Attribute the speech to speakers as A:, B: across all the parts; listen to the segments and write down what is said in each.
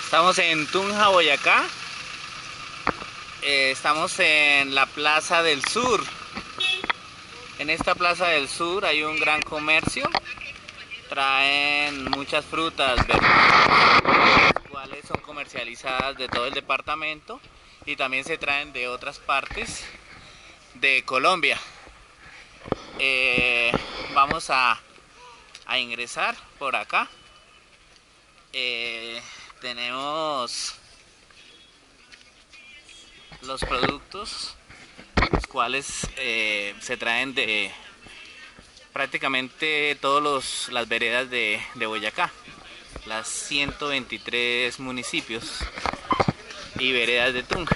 A: Estamos en Tunja, Boyacá. Estamos en la Plaza del Sur. En esta Plaza del Sur hay un gran comercio. Traen muchas frutas, verduras, las cuales son comercializadas de todo el departamento y también se traen de otras partes de Colombia. Vamos a ingresar por acá. Tenemos los productos, los cuales se traen de prácticamente todas las veredas de Boyacá, las 123 municipios y veredas de Tunja.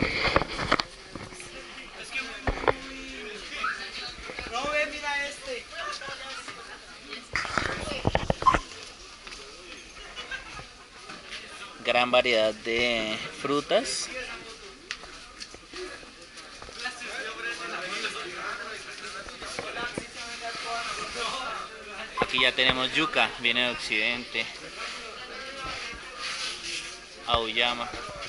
A: Gran variedad de frutas. Aquí ya tenemos yuca, viene de occidente. Auyama.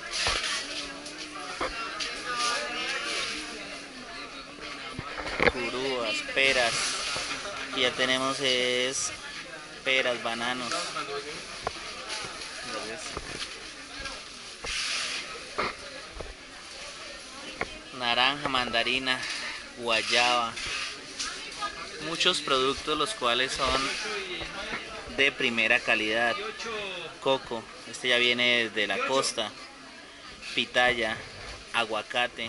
A: Curúas, peras. Aquí ya tenemos peras, bananos. Naranja, mandarina, guayaba. Muchos productos los cuales son de primera calidad. Coco, este ya viene desde la costa. Pitaya, aguacate.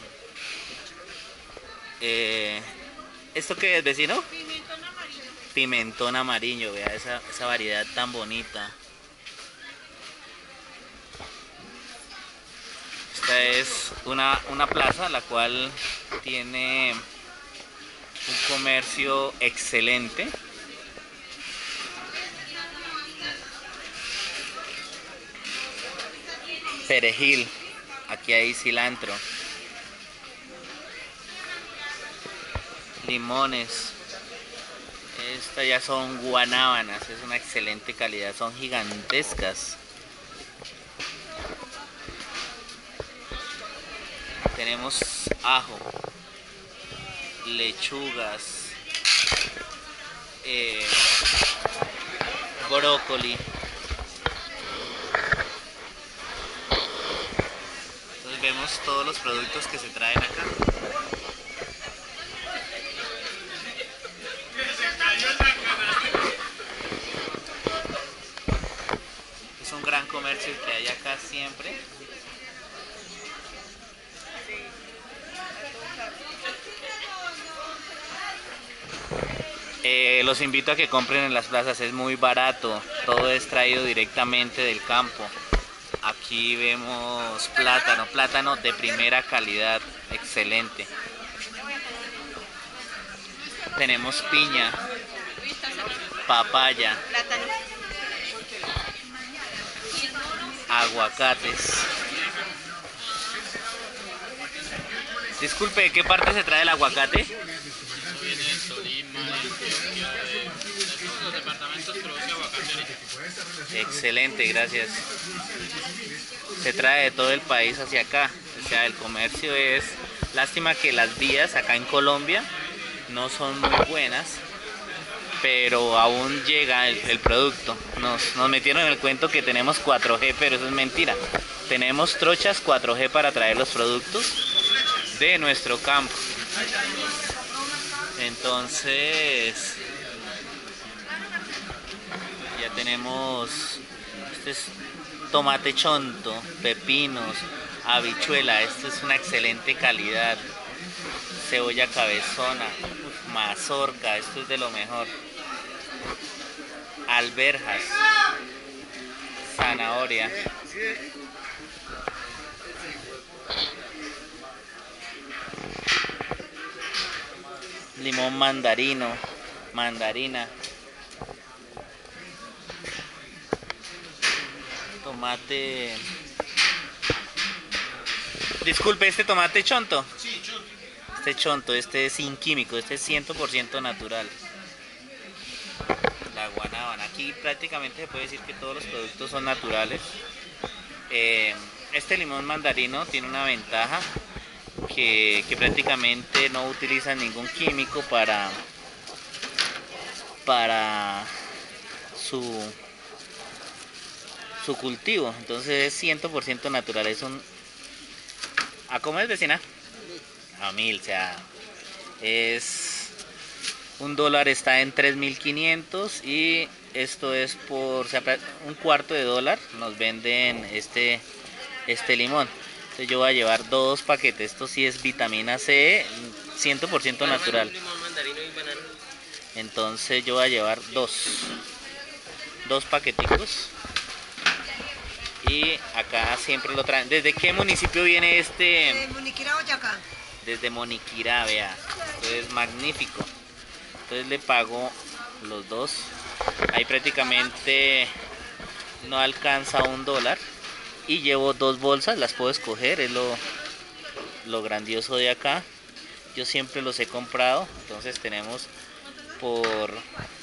A: ¿Esto qué es, vecino?
B: Pimentón amarillo.
A: Pimentón amarillo, vea esa variedad tan bonita. Esta es una plaza la cual tiene un comercio excelente. Perejil, aquí hay cilantro. Limones. Estas ya son guanábanas, es una excelente calidad, son gigantescas. Tenemos ajo, lechugas, brócoli. Entonces vemos todos los productos que se traen acá. Es un gran comercio que hay acá siempre. Los invito a que compren en las plazas, es muy barato, todo es traído directamente del campo. Aquí vemos plátano de primera calidad, excelente. Tenemos piña, papaya, aguacates. Disculpe, ¿de qué parte se trae el aguacate?
C: Viene de Tolima, de Antioquia, de todos los departamentos produce aguacate.
A: Excelente, gracias. Se trae de todo el país hacia acá. O sea, el comercio es... Lástima que las vías acá en Colombia no son muy buenas, pero aún llega el producto. Nos metieron en el cuento que tenemos 4G, pero eso es mentira. Tenemos trochas 4G para traer los productos de nuestro campo. Entonces ya tenemos, este es tomate chonto, pepinos, habichuela, esto es una excelente calidad, cebolla cabezona, mazorca, esto es de lo mejor, alberjas, zanahoria, limón mandarina, tomate. Disculpe, ¿este tomate chonto?
C: Sí, chonto.
A: Este chonto, este es sin químico, este es 100% natural. La guanábana, aquí prácticamente se puede decir que todos los productos son naturales. Este limón mandarino tiene una ventaja que prácticamente no utilizan ningún químico para su cultivo. Entonces es 100% natural. Es un... ¿A cómo es, vecina? A 1000, o sea, es... $1 está en 3.500 y esto es por, o sea, un cuarto de dólar nos venden este limón. Entonces yo voy a llevar 2 paquetes. Esto sí es vitamina C, 100% natural. Entonces yo voy a llevar 2 paqueticos. Y acá siempre lo traen. ¿Desde qué municipio viene este?
B: De Moniquirá, Boyacá.
A: Desde Moniquirá, vea. Esto es magnífico. Entonces le pago los 2. Ahí prácticamente no alcanza $1. Y llevo 2 bolsas, las puedo escoger, es lo grandioso de acá. Yo siempre los he comprado. Entonces tenemos por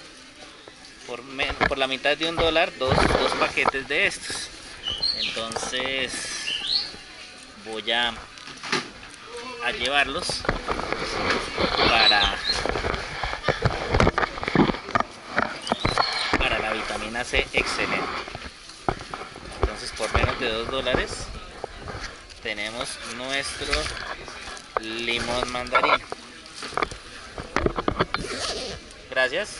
A: la mitad de $1 dos paquetes de estos. Entonces voy a llevarlos para la vitamina C excelente. Entonces por menos de $2 tenemos nuestro limón mandarino. Gracias.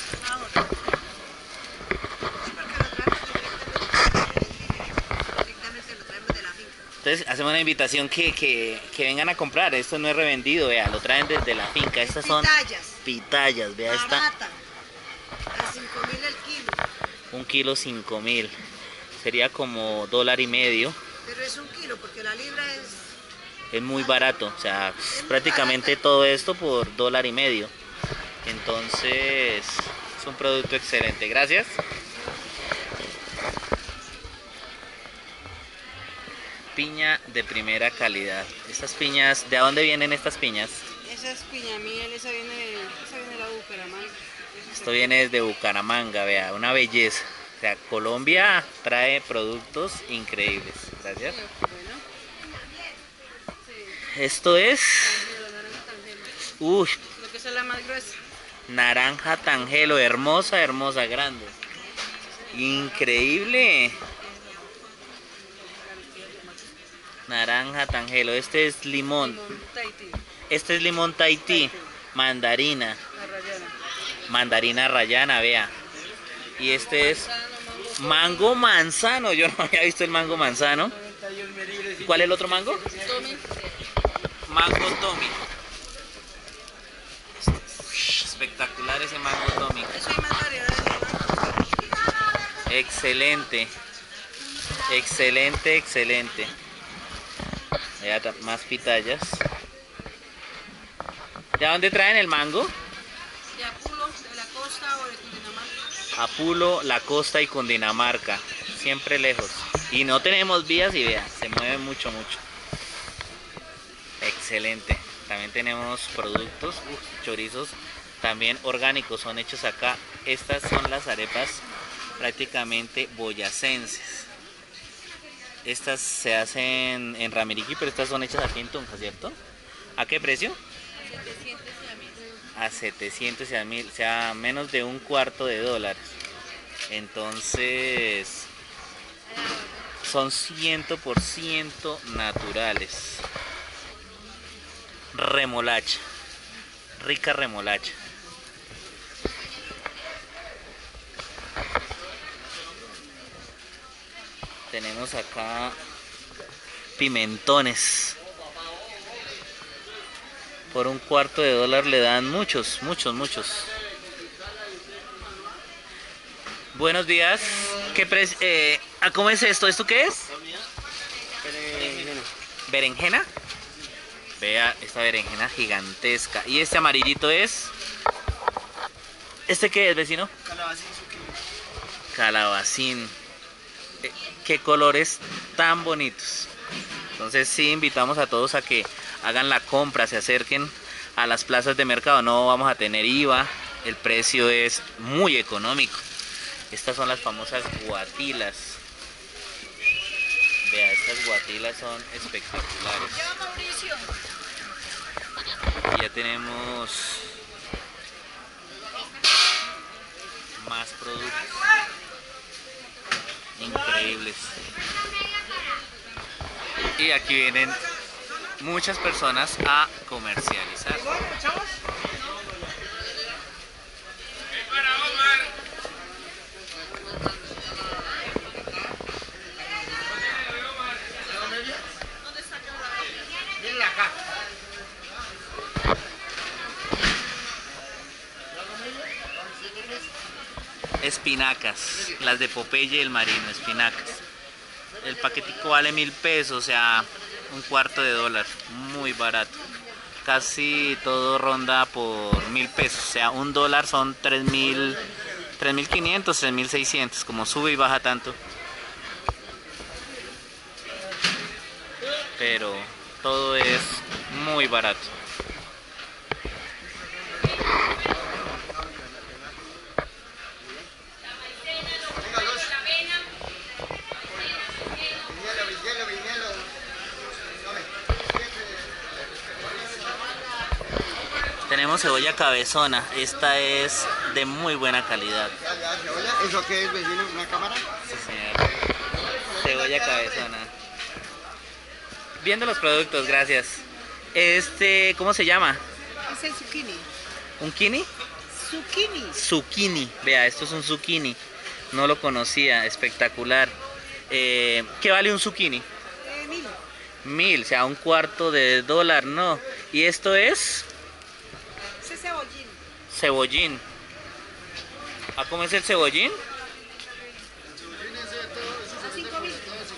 A: Entonces hacemos una invitación que vengan a comprar. Esto no es revendido, vea, lo traen desde la finca. Estas son pitayas, vea esta.
B: Barata, a 5.000 el kilo.
A: Un kilo 5.000. Sería como $1.50.
B: Pero es un kilo porque la libra
A: es muy barato, o sea, prácticamente todo esto por $1.50. Entonces es un producto excelente. Gracias. Piña de primera calidad. Estas piñas, ¿de dónde vienen estas piñas?
D: Esa es piña miel, esa viene de la Bucaramanga.
A: Esto viene desde Bucaramanga, vea, una belleza. O sea, Colombia trae productos increíbles. Gracias.
D: Bueno.
A: Esto es... Uy,
D: Lo que es la más gruesa.
A: naranja tangelo, hermosa, hermosa, grande. Increíble. Naranja tangelo, este es limón.
D: Limón Tahití.
A: Este es limón Tahití, mandarina.
D: La rayana.
A: Mandarina rayana, vea. Y este es mango manzano. Yo no había visto el mango manzano. ¿Cuál es el otro mango?
D: Tommy.
A: Mango Tommy. Espectacular ese mango Tommy.
D: Eso hay más variedades de mango.
A: Excelente. Excelente, excelente. Vea, más pitayas. ¿De dónde traen el mango?
D: De Apulo, de la costa o de Cundinamarca.
A: Apulo, la costa y Cundinamarca. Siempre lejos. Y no tenemos vías y vea, se mueve mucho, mucho. Excelente. También tenemos productos, chorizos también orgánicos, son hechos acá. Estas son las arepas prácticamente boyacenses. Estas se hacen en Ramiriquí, pero estas son hechas aquí en Tunja, ¿cierto? ¿A qué precio?
D: 700 y a 1000.
A: A 700 y a 1000, o sea, menos de $1/4. Entonces, son 100% naturales. Remolacha, rica remolacha. Tenemos acá pimentones. Por $1/4 le dan muchos. Buenos días. ¿Cómo es esto? ¿Esto qué es? ¿Berenjena? Vea esta berenjena gigantesca. ¿Y este amarillito es? ¿Este qué es, vecino? Calabacín. Qué colores tan bonitos. Entonces sí, invitamos a todos a que hagan la compra, se acerquen a las plazas de mercado. No vamos a tener IVA, el precio es muy económico. Estas son las famosas guatilas. Vea, estas guatilas son espectaculares.
D: Ya, Mauricio.
A: Ya tenemos más productos increíbles. Y aquí vienen muchas personas a comercializar. Espinacas, las de Popeye el Marino, espinacas. El paquetico vale 1000 pesos, o sea, un cuarto de dólar, muy barato. Casi todo ronda por 1000 pesos, o sea, un dólar son 3000, 3500, 3600, como sube y baja tanto. Pero todo es muy barato. Tenemos cebolla cabezona, esta es de muy buena calidad.
E: ¿Eso qué es, vecino? ¿Una cámara?
A: Sí, señor. Cebolla cabezona. Viendo los productos, gracias. ¿Cómo se llama?
B: Es el zucchini.
A: ¿Un kini?
B: Zucchini.
A: Zucchini. Vea, esto es un zucchini. No lo conocía, espectacular. ¿Qué vale un zucchini?
B: 1000.
A: 1000, o sea, un cuarto de dólar, no. ¿Y esto es?
B: Ese es cebollín.
A: Cebollín. ¿A cómo es el cebollín?
B: A 5000.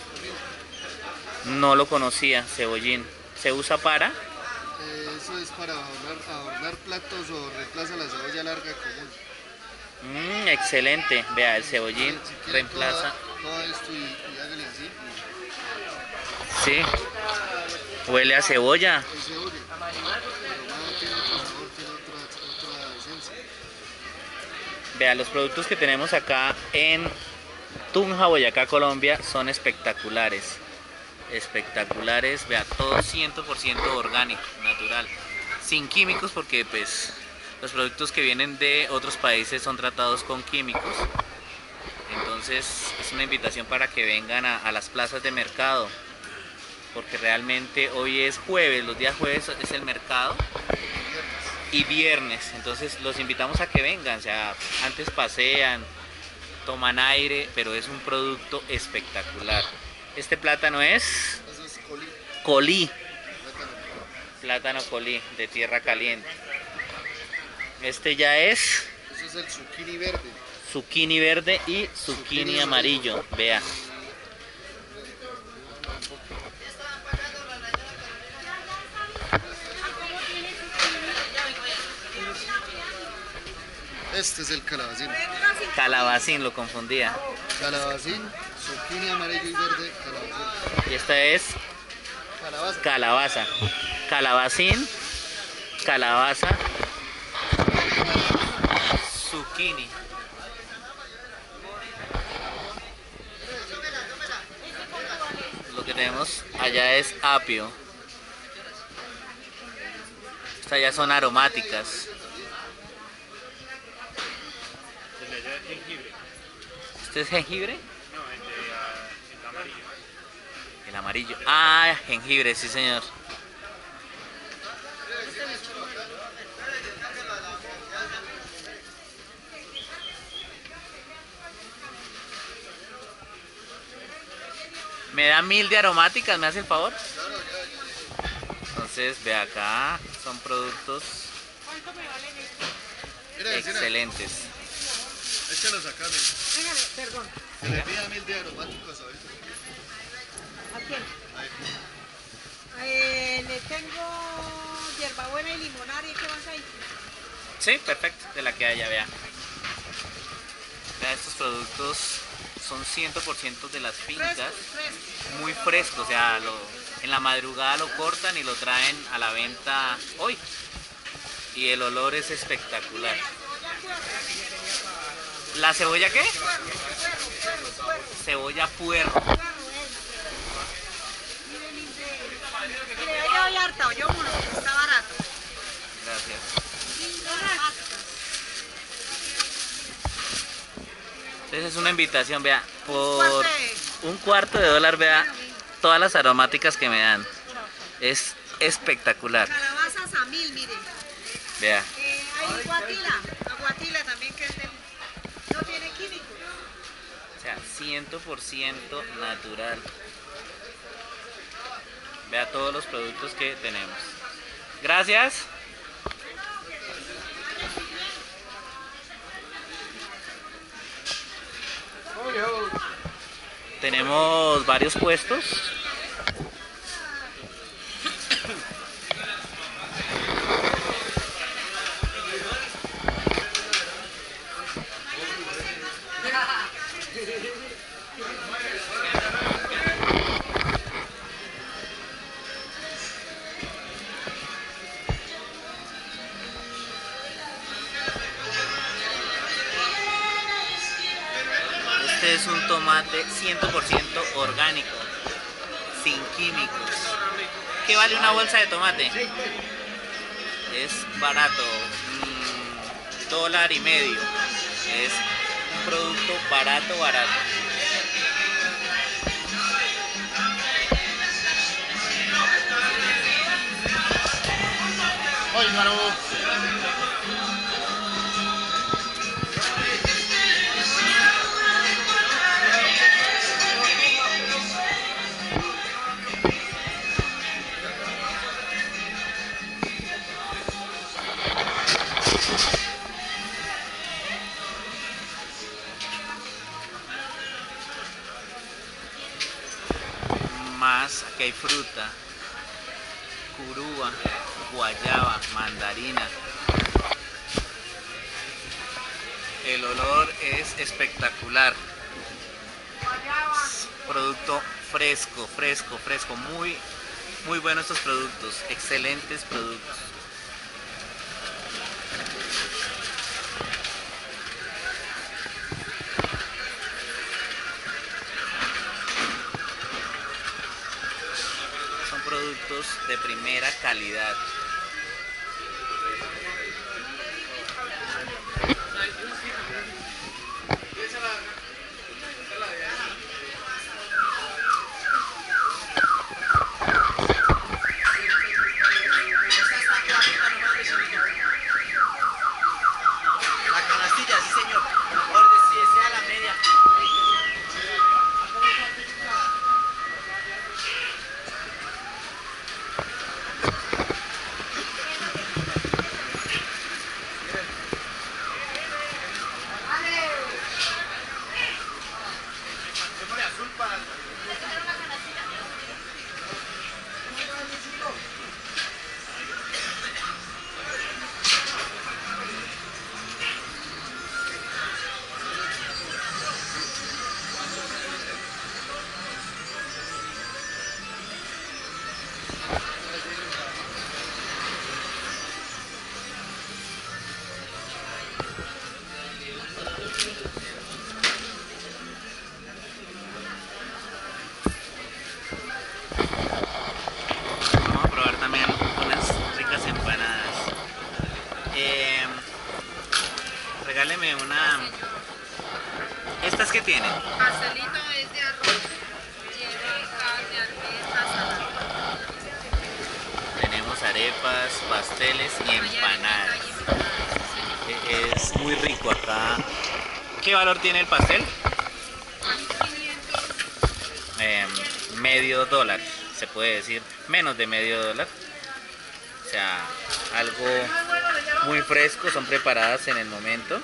A: No lo conocía, cebollín. ¿Se usa para?
E: Eso es para adornar platos o reemplaza la cebolla larga común.
A: Excelente. Vea, el cebollín
E: Si quiere
A: reemplaza.
E: todo esto y hágale así.
A: Sí. Huele a cebolla.
E: Es cebolla. Pero no tiene otro sabor, tiene otra esencia.
A: Vea, los productos que tenemos acá en Tunja, Boyacá, Colombia son espectaculares. Espectaculares. Vea, todo 100% orgánico, natural. Sin químicos porque pues los productos que vienen de otros países son tratados con químicos. Entonces es una invitación para que vengan a las plazas de mercado. Porque realmente hoy es jueves, los días jueves es el mercado y viernes, entonces los invitamos a que vengan, o sea, antes pasean, toman aire, pero es un producto espectacular. Este plátano es
E: Eso es colí.
A: colí,
E: Plátano.
A: plátano colí de tierra caliente. Este ya es
E: Eso es el zucchini verde.
A: zucchini verde y zucchini amarillo, vea.
E: Este es el calabacín.
A: Calabacín, lo confundía.
E: Calabacín, zucchini amarillo y verde, calabacín.
A: Y esta es
E: Calabaza.
A: calabaza, calabacín, calabaza, zucchini. Lo que tenemos allá es apio. Estas ya son aromáticas. ¿Este es jengibre?
C: No, el amarillo.
A: El amarillo. Ah, jengibre, sí señor. ¿Me da 1000 de aromáticas? ¿Me hace el favor? Entonces, ve acá, son productos
E: Mira, vecina,
A: excelentes.
E: échalos acá, mira.
B: Déjale, perdón.
E: Se le pida 1000 de aromáticos ahorita.
B: ¿A quién? Le tengo hierbabuena y limonaria. ¿Qué más hay?
A: Sí, perfecto, de la que haya, vea. Vea, estos productos son 100% de las fincas,
B: Fresco.
A: muy frescos, o sea, en la madrugada lo cortan y lo traen a la venta hoy. Y el olor es espectacular. ¿La cebolla qué? Cebolla puerro.
B: abierta, o yo, mono, porque está barato.
A: Gracias. Entonces es una invitación, vea, por $1/4, vea, todas las aromáticas que me dan. Es espectacular.
B: Calabazas a 1000, mire.
A: Vea.
B: Hay aguatila también que es del... no tiene químicos.
A: O sea, 100% natural. Vea todos los productos que tenemos. Gracias. Tenemos varios puestos. Este es un tomate 100% orgánico, sin químicos. ¿Qué vale una bolsa de tomate? Es barato, $1.50. Es un producto barato.
E: ¡Ay, mano!
A: Más, aquí hay fruta, curúa, guayaba, mandarina. El olor es espectacular. Producto fresco, muy buenos estos productos, excelentes productos. Son productos de primera calidad.
F: La canastilla, sí señor. Orden, si desea la media.
A: Vamos a probar también unas ricas empanadas. Regáleme una. ¿Estas qué tienen?
D: Pastelito es de arroz, lleva carne, almejas, salada.
A: Tenemos arepas, pasteles y empanadas. Es muy rico acá. ¿Qué valor tiene el pastel? $0.50, se puede decir, menos de $0.50. O sea, algo muy fresco, son preparadas en el momento.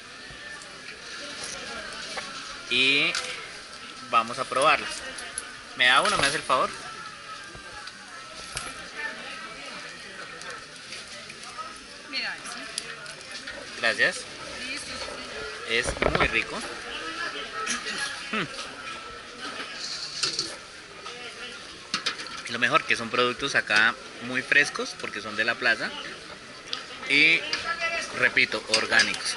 A: Y vamos a probarlas. ¿Me da uno? ¿Me hace el favor?
D: Mira, sí.
A: Gracias.
D: Listo, sí.
A: Es muy rico. Lo mejor que son productos acá muy frescos porque son de la plaza y, repito, orgánicos.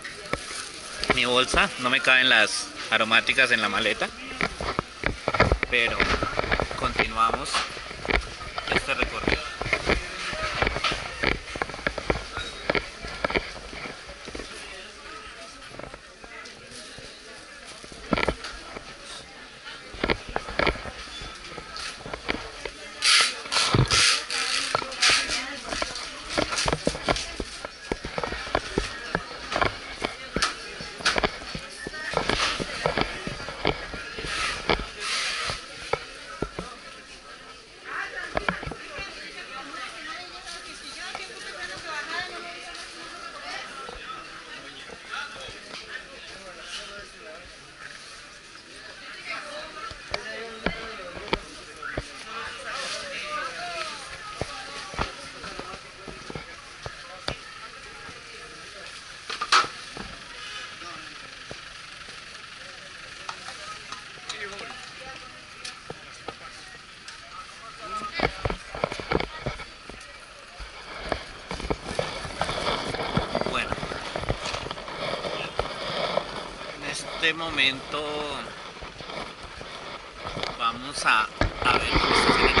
A: Mi bolsa, no me caben las aromáticas en la maleta. pero continuamos este recorrido. Bueno, en este momento vamos a ver dónde estaciona